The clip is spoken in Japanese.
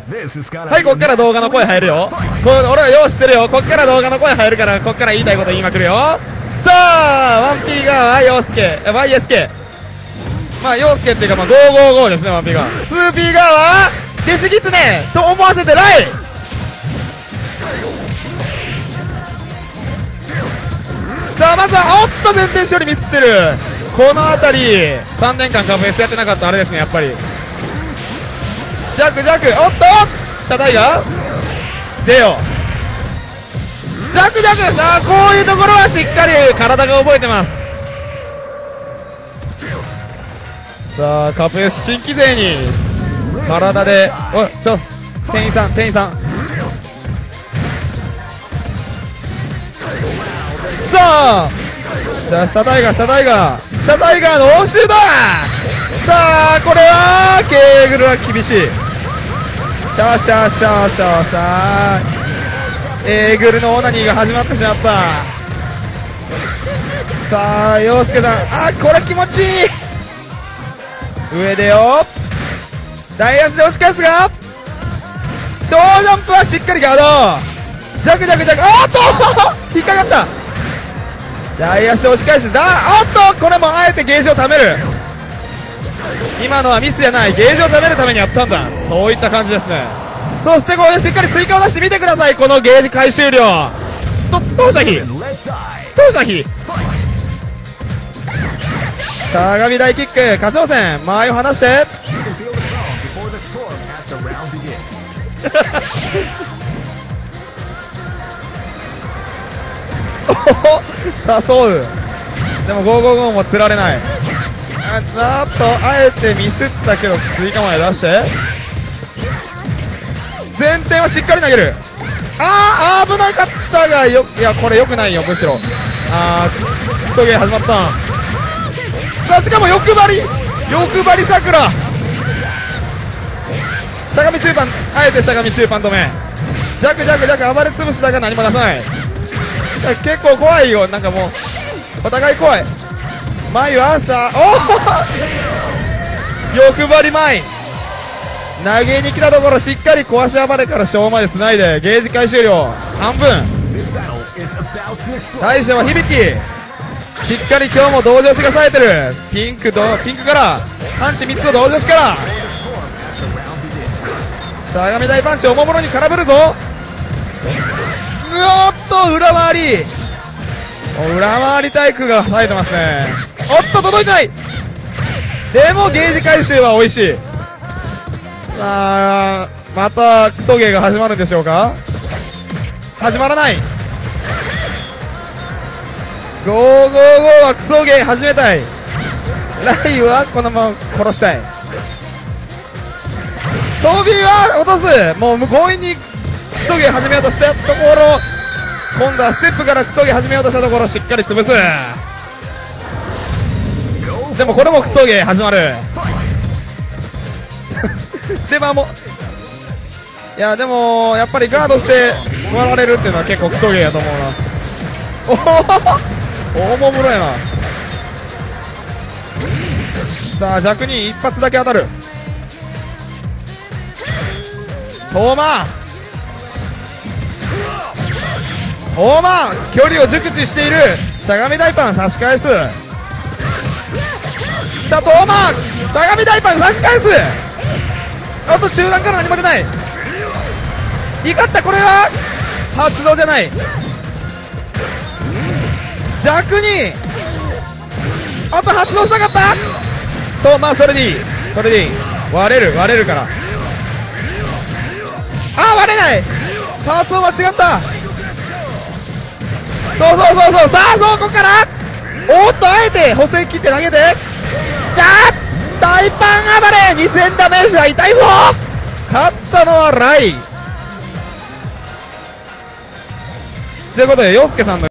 はい、こっから動画の声入るよ。俺はよう知ってるよ。こっから動画の声入るから、こっから言いたいこと言いまくるよ。さあ、1P が陽介、YSK。まあ、陽介っていうか、まあ、555ですね、1P が。2P がは、デシギツネと思わせてライ。さあ、まずは、おっと、前転処理ミスってる。このあたり、3年間カブ S やってなかったあれですね、やっぱり。ジャック、おっと下台が出よ。ジャック、さあ、こういうところはしっかり体が覚えてます。さあ、カブ S 新規勢に、体で、おい、店員さん。さあ、じゃあ下タイガーの応酬だ。さあ、これはケーグルは厳しい。さあ、エーグルのオナニーが始まってしまった。さあ、陽介さん、これ気持ちいい。上でよ、大足で押し返すが、小ジャンプはしっかりガード。ジャク、おっと引っかかった。大足で押し返して、おっとこれもあえてゲージを貯める。今のはミスじゃない、ゲージを貯めるためにやったんだ。そういった感じですね。そしてここでしっかり追加を出してみてください。このゲージ回収量。投射費しゃがみ大キック、下挑戦、間合いを離して誘う。でも555も釣られない。あえてミスったけど追加まで出して前転はしっかり投げる。危なかったがいやこれ良くないよ、むしろ。クソゲー始まった。しかも欲張りさくら。しゃがみ中盤、あえてしゃがみ中盤止め。ジャク暴れ潰しだが何も出さない。結構怖いよ、なんかもうお互い怖い。前は欲張り前投げに来たところしっかり壊し暴れから小まで繋いでゲージ回収量半分。対しては響きしっかり今日も同情しがされてる。ピンクからパンチ3つの同情しからしゃがみ大パンチおもむろに空振るぞ。裏回り体育が冴えてますね。届いてない。でもゲージ回収は美味しい。さあ、またクソゲーが始まるんでしょうか。始まらない。555はクソゲー始めたい。ライはこのまま殺したい。トビーは落とす。もう強引にクソゲー始めようとしたところ、今度はステップからクソゲー始めようとしたところしっかり潰す。でもこれもクソゲー始まる。でもやっぱりガードして割られるっていうのは結構クソゲーやと思うな。おもむろやな。さあ弱に一発だけ当たる。トーマ距離を熟知している。しゃがみ大パン差し返す。さあトーマしゃがみ大パン差し返す。中段から何も出ない。怒った。これは発動じゃない。弱に発動したかった。それでいい割れるから割れない。パーツを間違った。さあここからあえて補正切って投げて大パン暴れ。2000ダメージは痛いぞ。勝ったのはライということで陽介さんの